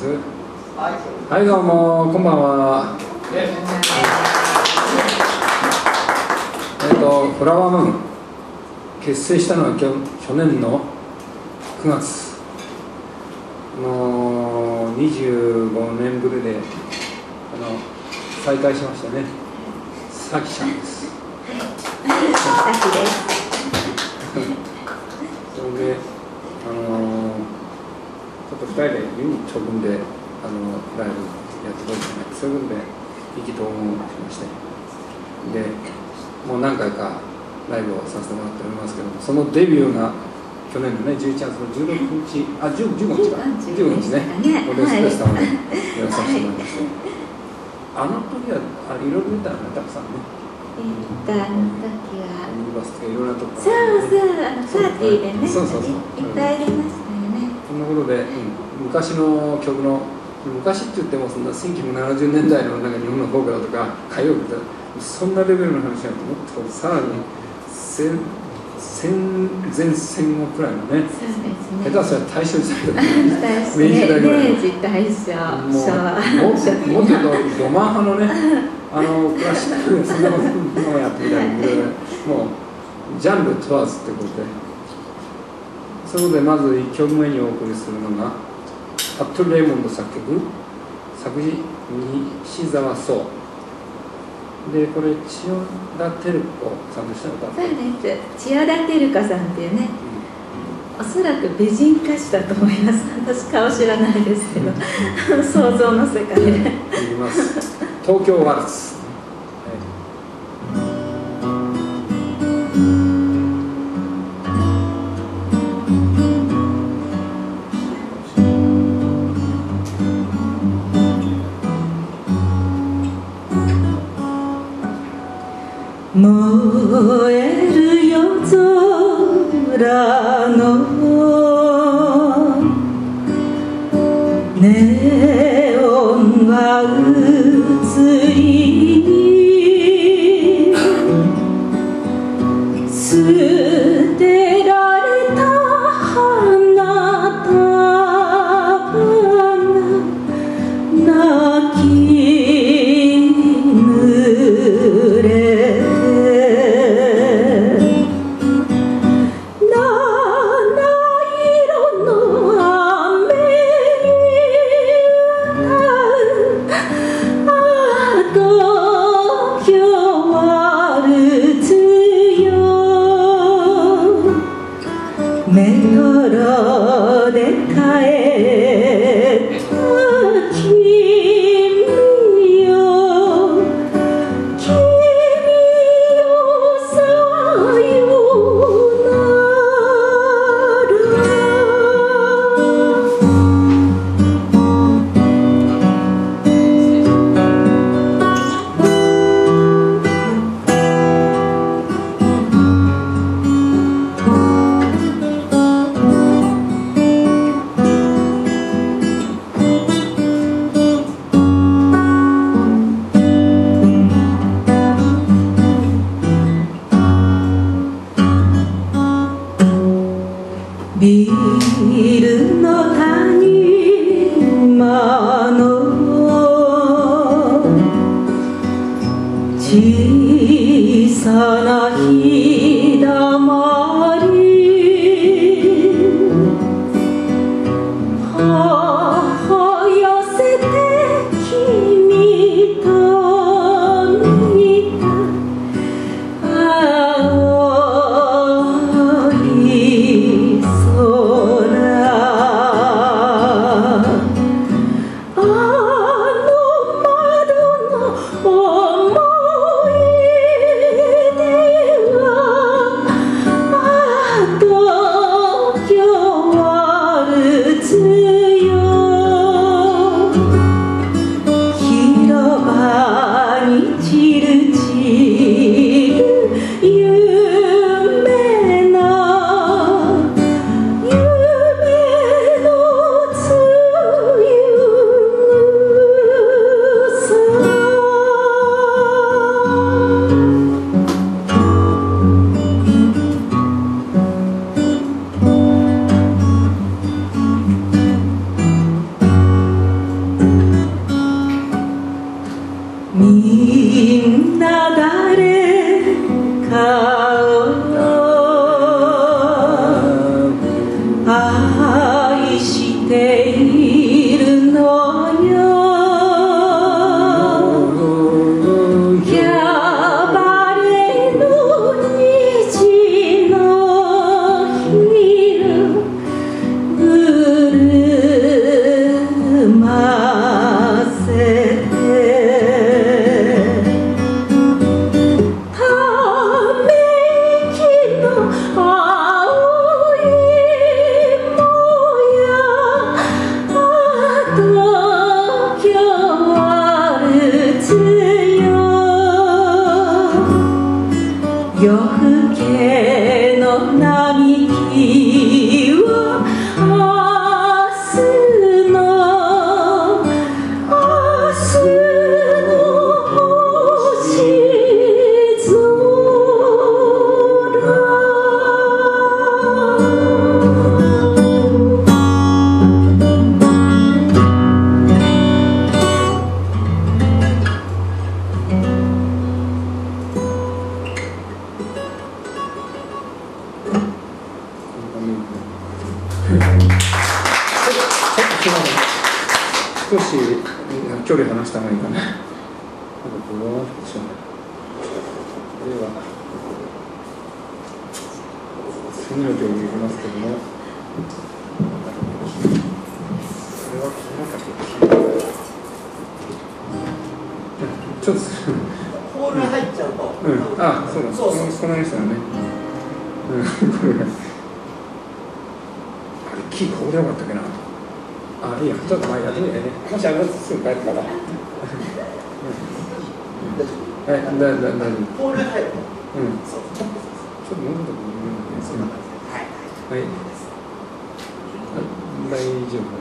。はい、どうも、こんばんは。フラワームーン結成したのは去年の9月の25年ぶりで再開しましたね。さきちゃんです。 さきです。 それでちょっと2人でユニット組んでライブやってどうですかね。そういうことで意気投合しまして、でもう何回かライブをさせてもらっておりますけども、そのデビューが去年のね11月の16日、15日か、15日ね、オデスフェスタまでやらさせてもらいまして、あの時はいろいろ見たのね、たくさんね。 あの時はユニバースとかいろんなとこそうそう、パーティーでね、いっぱいありましたよね。 そんなことで、昔の曲の、昔って言ってもそんな1970年代のなんか日本のフォークだとか歌謡曲だとかそんなレベルの話だともっとさらに前戦後くらいのね、下手したら大正時代だった明治代ぐらいの、 明治大正、 もっと言うとロマン派のね、クラシックそんなことをやってみたいな、もうジャンル問わずってことで、そこでまず1曲目にお送りするのがパット・レイモンド作曲、作詞西澤壮で、これ千代田照子さんでしたか。 そうです。千代田照子さんっていうね、おそらく美人歌手だと思います。私顔知らないですけど、想像の世界で。 いきます。東京ワルツ。 燃える夜空のネオンは移り捨てられた花束泣き濡れメトロで帰った君よ、君よさよなら。ビルの谷間の小さな日だまり、母寄せて君と見た青い窓の思い出は夜更けの並木は明日の星少し距離離した方がいいかな。なんかこうでしょうね。これは次の競技いきますけども、これはちょっとホール入っちゃうと、 あ、そうだ、この人だね。これがあれキーここでよかったっけな。あ、いいや、ちょっと前やってみてね。もし上がってすぐ帰ったから。はい、大丈夫。 ホール入る。 ちょっともうちょっとはい。大丈夫か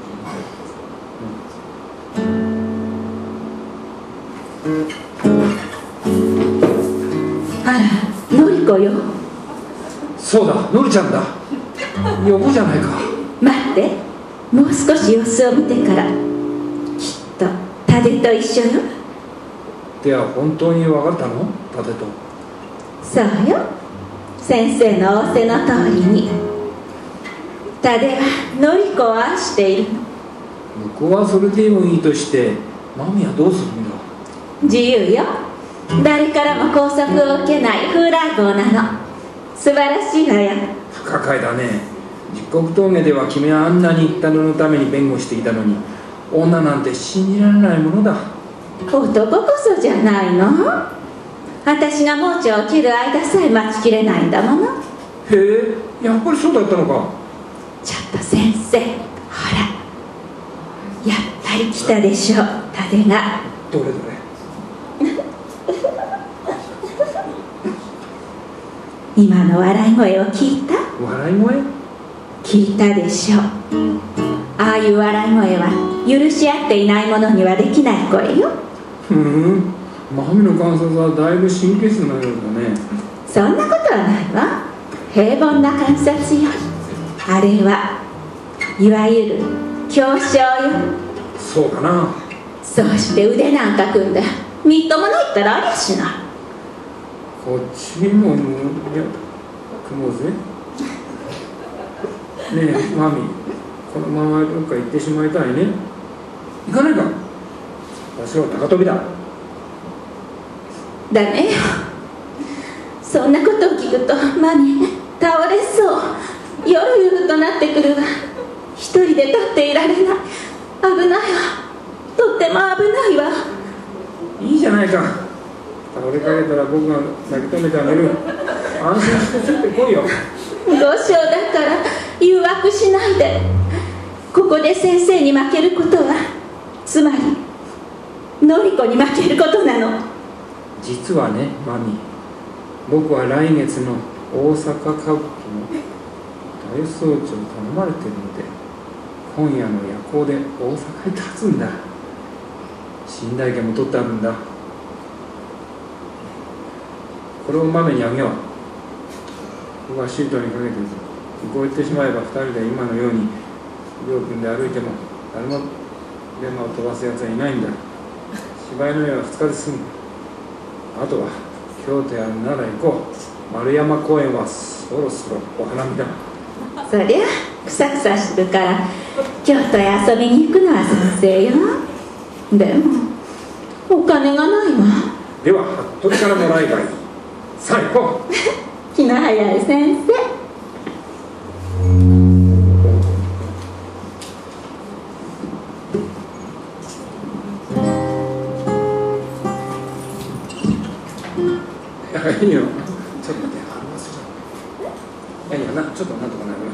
あら、のりこよ。 そうだ、のりちゃんだ。呼ぼうじゃないか。 待って、もう少し様子を見てから。きっとタデと一緒よ。 では本当に分かったの？タデと。 そうよ、先生の仰せの通りに。タデはのりこを愛しているの。 僕はそれでもいいとして、マミはどうするんだ？ 自由よ。誰からも拘束を受けない風来坊なの。素晴らしいわよ。 不可解だね。実国峠では君はあんなに言ったののために弁護してきたのに、女なんて信じられないものだ。 男こそじゃないの。私が盲腸を切る間さえ待ちきれないんだもの。 へえ、やっぱりそうだったのか。 ちょっと先生、ほら、やっぱり来たでしょ、タデが。 どれどれ。 今の笑い声を聞いた？ 笑い声？ 聞いたでしょ。ああいう笑い声は許し合っていない者にはできない声よ。 マミの観察はだいぶ神経質なようだね。 そんなことはないわ。平凡な観察よ。あれはいわゆる狭小よ。 そうかな。 そうして腕なんか組んでみっともないったらありゃしない。 こっちにも組もうぜ。ねえマミ、このままどっか行ってしまいたいね。行かないか。私は高飛びだ。 ダメよ。そんなことを聞くとマミ倒れそう。よろよろとなってくるわ。一人で立っていられない。危ないわ。とっても危ないわ。 いいじゃないか。倒れかけたら僕が抱き止めてあげる。安心してついてこいよ。 どうしよう。だから誘惑しないで。ここで先生に負けることは、つまりのりこに負けることなの。 実はね、マミ、僕は来月の大阪歌舞伎の大総長を頼まれているので、今夜の夜行で大阪へ立つんだ。寝台券も取ってあるんだ。これをマメにあげよう。僕はシートにかけて向こう行ってしまえば、2人で今のように両君で歩いても誰もレマを飛ばすやつはいないんだ。芝居の夜は2日で済む。あとは京都や奈良行こう。丸山公園はそろそろお花見だ。 そりゃくさくさしてるから京都へ遊びに行くのは賛成よ。でもお金がないわ。 では服部からもらえばいい。さあ行こう。 気の早い先生。 いいよ。ちょっと待って、いやいやな、ちょっとなんとかなります。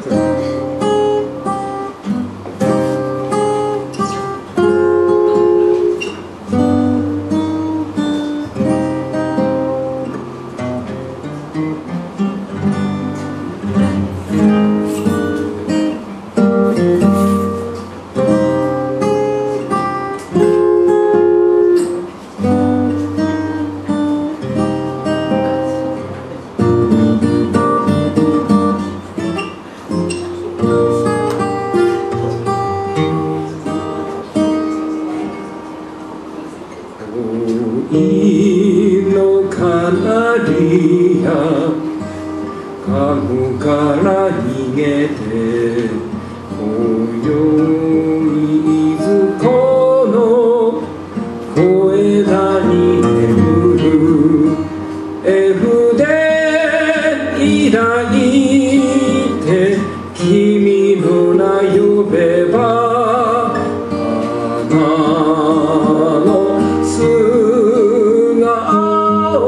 リアカゴから逃げて今宵いずこの小枝に眠る絵筆抱いて君の名呼べば花の素顔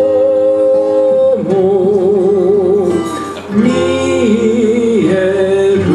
も見える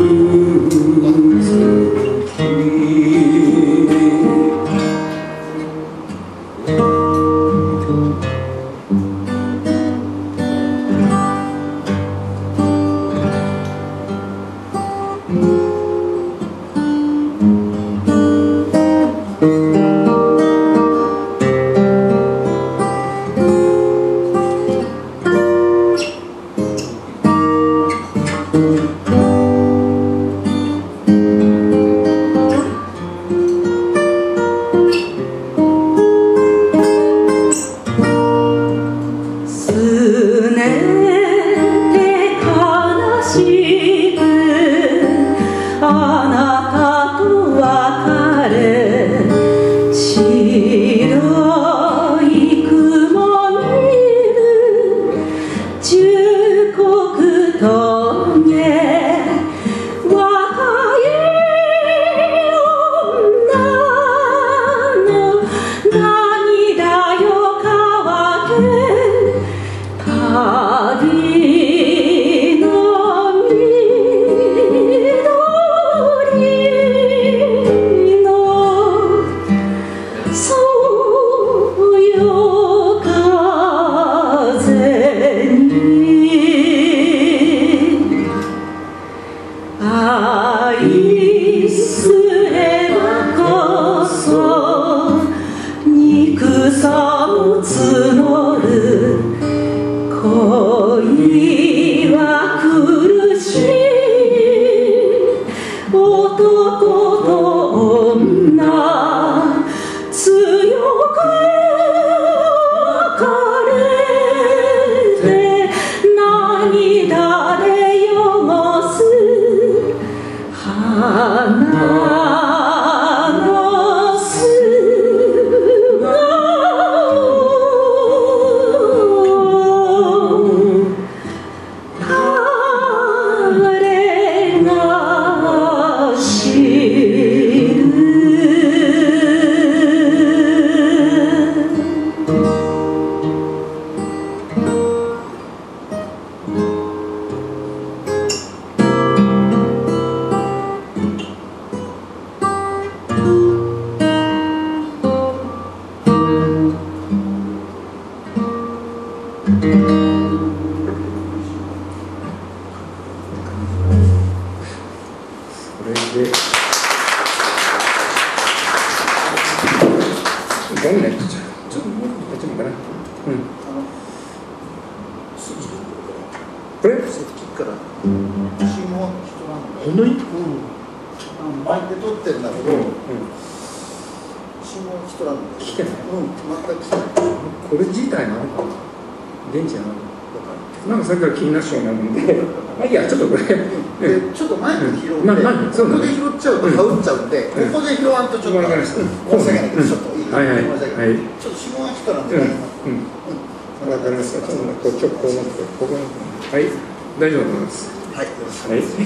大丈夫だと思います。はい、よろしくお願いします。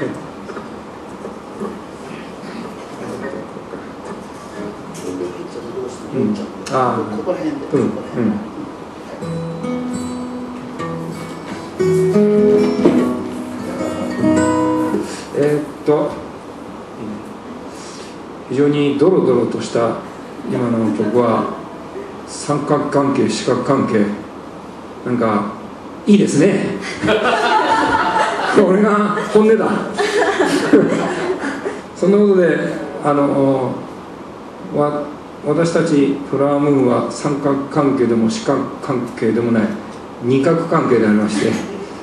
ここら辺で。 非常にドロドロとした今の曲は三角関係、四角関係、なんかいいですね。これが本音だ。そんなことで私たちフラワームーンは三角関係でも四角関係でもない二角関係でありまして、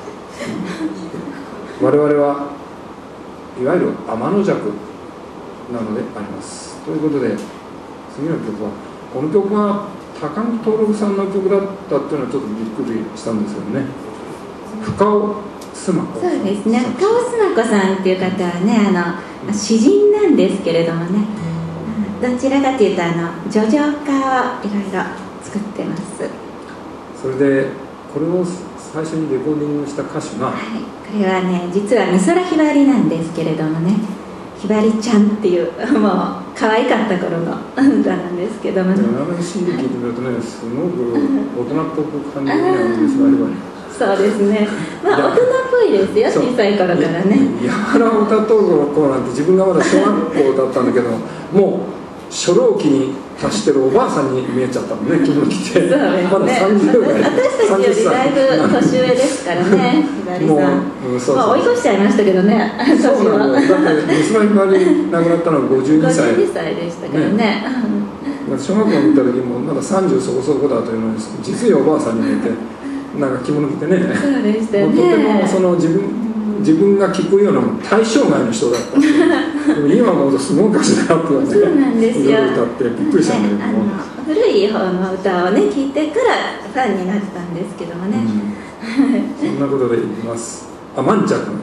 我々はいわゆる天の弱なのであります。ということで次の曲はこの曲は高木徹さんの曲だったっていうのはちょっとびっくりしたんですよね。深尾須磨子。 そうですね、深尾須磨子さんっていう方はね、詩人なんですけれどもね、どちらかというと叙情歌をいろいろ作ってます。 それでこれを最初にレコーディングした歌手が、 はい、これはね、実は美空ひばりなんですけれどもね、ひばりちゃんっていうもう可愛かった頃の歌なんですけどもね。 CD 聴いてみるとね、すごく大人っぽく感じるんですよ、あれはね。 そうですね、まあ大人っぽいですよ、小さい頃からね。 山田歌とうなんて自分がまだ小学校だったんだけど、もう初老期に達してるおばあさんに見えちゃったもんね、着物着て。 そうですね、 まだ30代、 私たちよりだいぶ年上ですからね、ひばりさん。まあ追い越しちゃいましたけどね、 そうなんだよ。だって美空ひばり亡くなったのは52歳。 52歳でしたからね。 小学校に行った時もまだ30そこそこだというのに、実におばあさんに見えて、なんか着物着てね。 そうでしたね。 とてもその自分が聞くような対象外の人だったんですけど、でも今思うとすごい歌手だなってね、 そうなんですよ。 いろいろ歌ってびっくりしたんだけども、 古い方の歌をね聞いてからファンになったんですけどもね。 そんなことでいきます。満着の歌。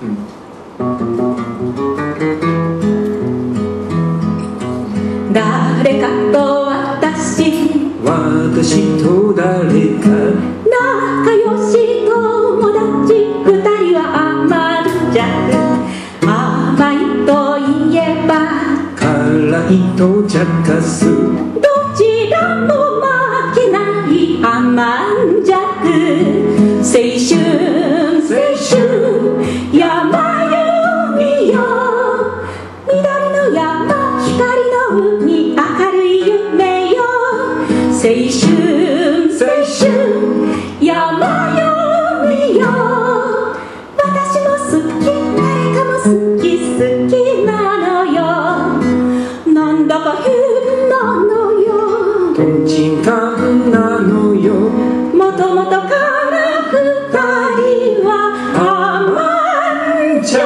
誰かと私と誰か仲良し友達二人は甘弱、甘いといえば辛いと茶化す、 どちらも負けない甘弱、青春青春山よ海よ、緑の山光の海明るい夢よ、青春青春山よ海よ、私も好き誰かも好き好きなのよ、なんだか変なのよ、 とんちんかんなのよ、 もともとから二人は甘弱、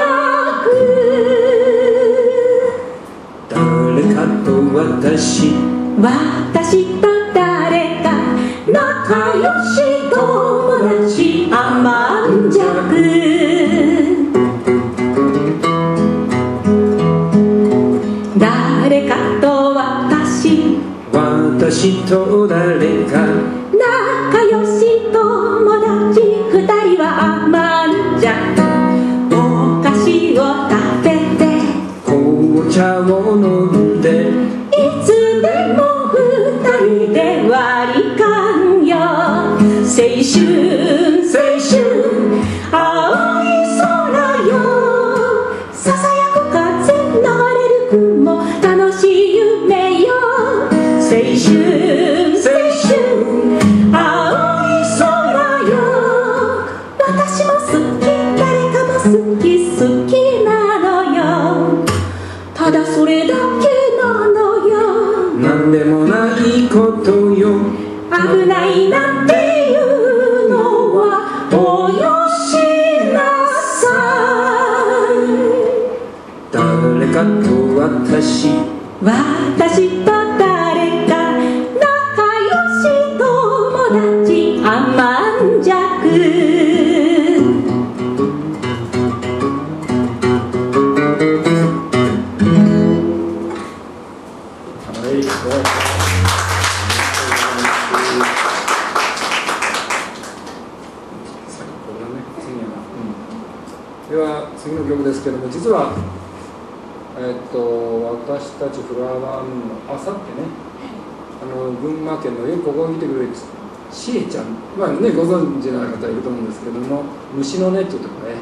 誰かと私と誰か仲良し友達甘弱、誰かと私と誰か仲良し友達二人は甘弱、お菓子を食べて紅茶を飲んで、 いつでも二人で割り勘よ、青春青春青い空よ、ささやく風流れる雲楽しい夢よ、青春青春青い空よ、私も好き誰かも好き好きなのよ、ただそれだけなのよ、 なんでもないことよ、 危ないなんていうのはおよしなさい、 誰かと私と誰か仲良し友達甘弱、 では次の曲ですけども、実は、私たちフラワームーンのあさってね、群馬県のよくここに来てくれるしえちゃん、まあね、ご存知の方いると思うんですけども、虫のネットとかね、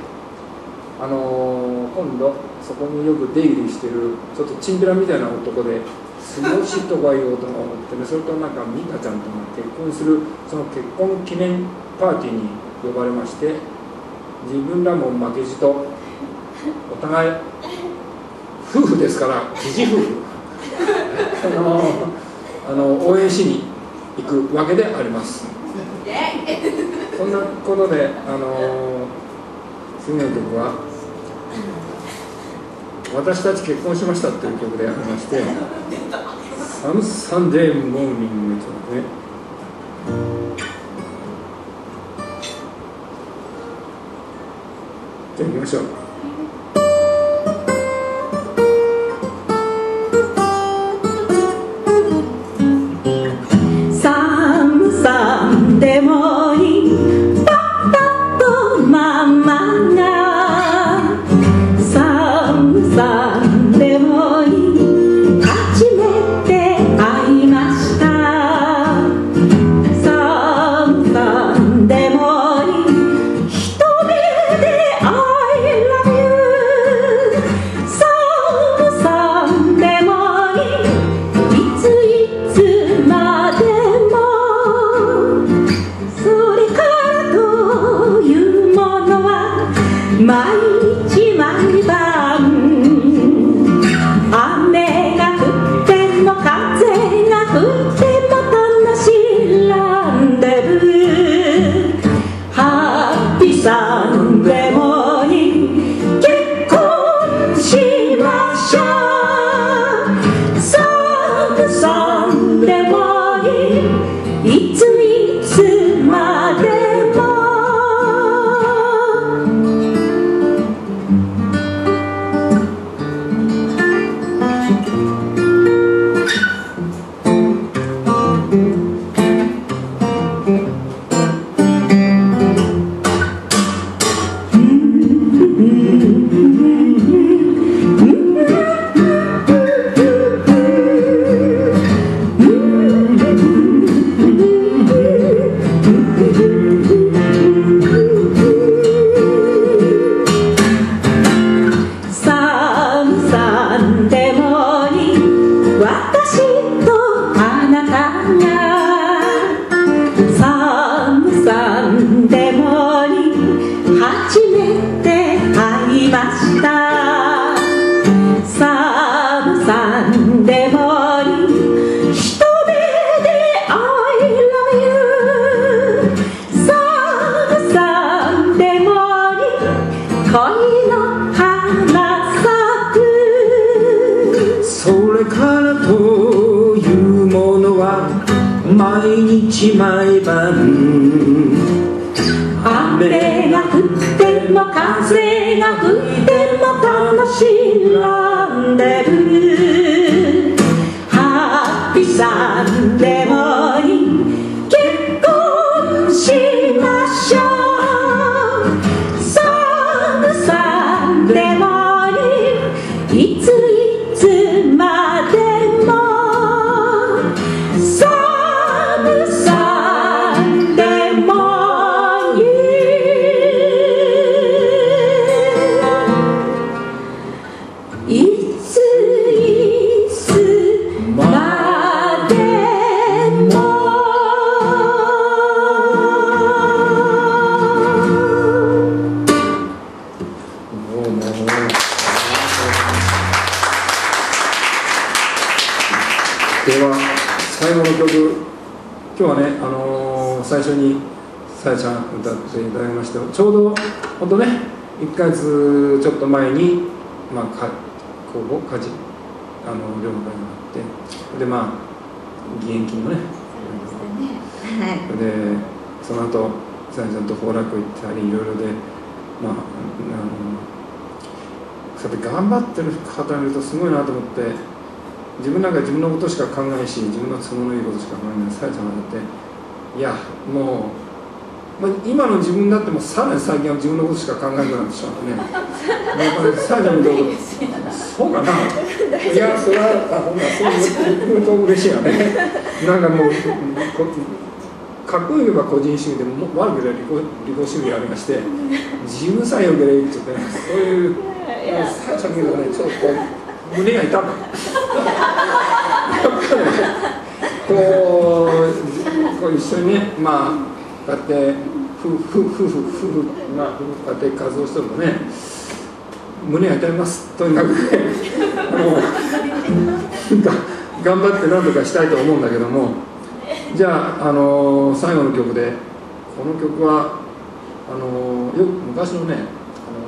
今度そこによく出入りしてるちょっとチンピラみたいな男で過ごしとかいう男がおってね、それとなんか美香ちゃんとが結婚するその結婚記念パーティーに呼ばれまして、自分らも負けじとお互い夫婦ですから疑似夫婦応援しに行くわけであります。そんなことで次の曲は「私たち結婚しました」という曲でありまして、 サムサンデーモーニングとね。じゃあ行きましょう。 サムサンデーモーニング、パパとママがサムサンデーモーニング初めて会いました。サムサンデーモーニング一目で I love you。 サムサンデーモーニングいつまでもそれからというものは毎日毎晩雨が降っても風が吹いても楽しらんでる。ハッピーサンデーモーニング結婚しましょう。サムサンデーモーニングいつまでもサムサンデーモーニング私とあなたがサムサンデーモーニング初めて会いました。サムサンデーモーニング一目で I love you。 サムサンデーモーニング恋の花咲く。 それからというものは毎日毎晩雨が降っても風が吹いても楽しらんでる。ハッピーサンデーモーニング結婚しましょう。サムサンデーモーニングいつまでもサムサンデーモーニングいつまでもでは最後の曲、今日はね、最初にさやちゃん歌っていただきまして、ちょうど本当ね1ヶ月ちょっと前に、公募家事両会があって、で義援金のね、でその後さやちゃんと崩落行ったりいろいろで、そうやって頑張ってる方見るとすごいなと思って、自分なんか自分のことしか考えし、自分の都合のいいことしか考えないさやちゃんがだって、いやもう、今の自分だってもさらに最近は自分のことしか考えなくなってしまってね、さやちゃんのことそうかな、いやそれはほんなそう言うと嬉しいよね。なんかもうかっこよければ個人主義でも悪ければ利己主義ありまして、自分さえよければいいって言って、そういうさやちゃん見るとね、ちょっとこう胸が痛む。こう一緒にね、こうやって夫婦がこうやって活動してるとね、胸が痛みます。とにかくね、頑張って何とかしたいと思うんだけども、じゃあ、最後の曲で、この曲はよく昔のね、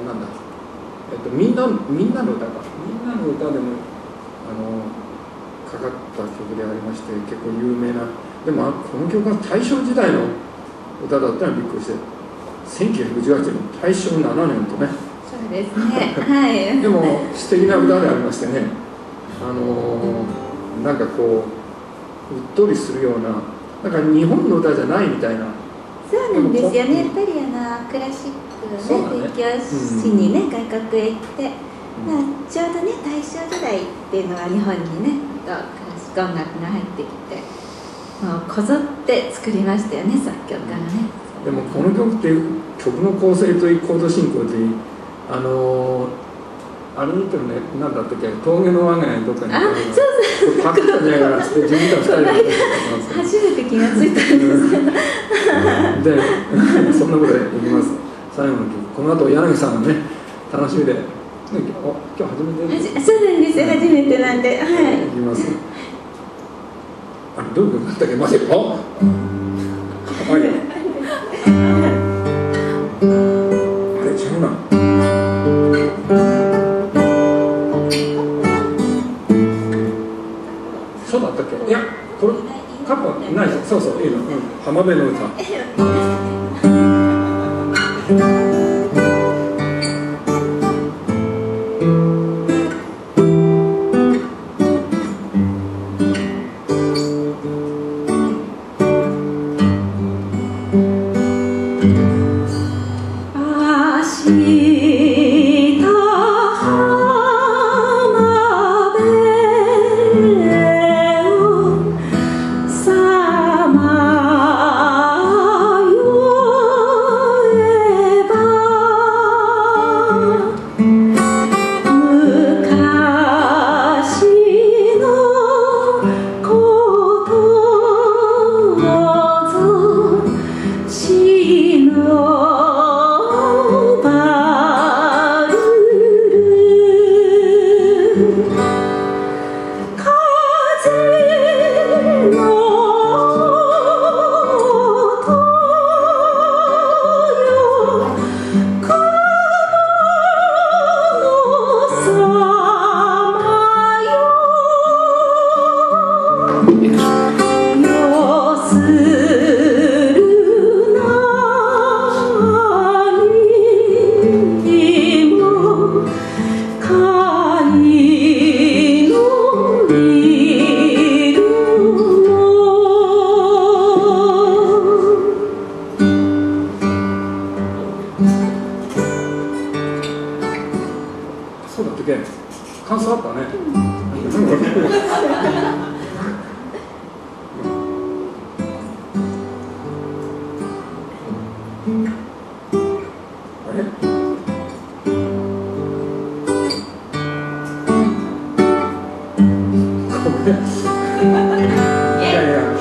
みんなの歌か、みんなの歌でもかかった曲でありまして、結構有名な。でもこの曲は大正時代の歌だったのはびっくりして、1918年大正7年とね。 そうですねはいでも素敵な歌でありましてね、なんかこううっとりするような、なんか日本の歌じゃないみたいな。 そうなんですよね。やっぱりクラシックをね、勉強しにね、外国へ行って、ちょうどね、大正時代っていうのが日本にね、クラシック音楽が入ってきて、もうこぞって作りましたよね、作曲家がね。 でもこの曲って曲の構成といい、コード進行といい、あれ見てもね、なんだったっけ、峠の我が家にどっかにそうパクったんじゃないかなって自分たち2人で初めて気がついたんですけどで、そんなことでいきます。最後の曲、この後柳さんがね、楽しみで、今日初めてそうなんですよ、初めてなんで、はい、 いきます。あれどういうことだったっけ、まさかあれ違うな。そうだったっけ。いや、これカップない。そうそう、いいの。浜辺の歌。そうだったっけ、感想あったね。あれ？ごめん。いやいや。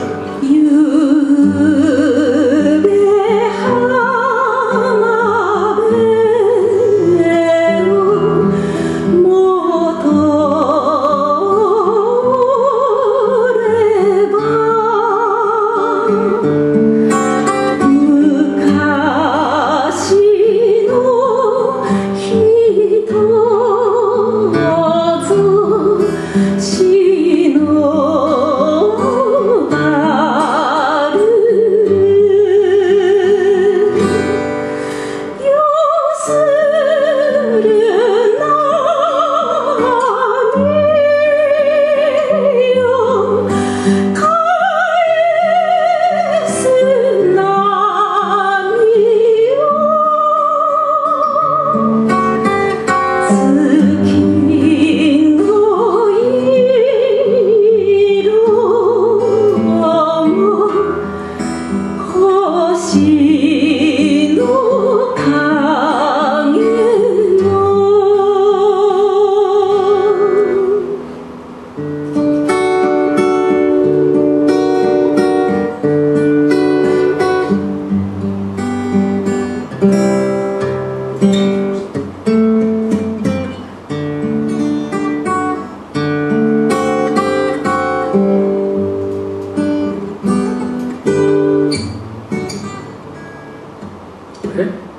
え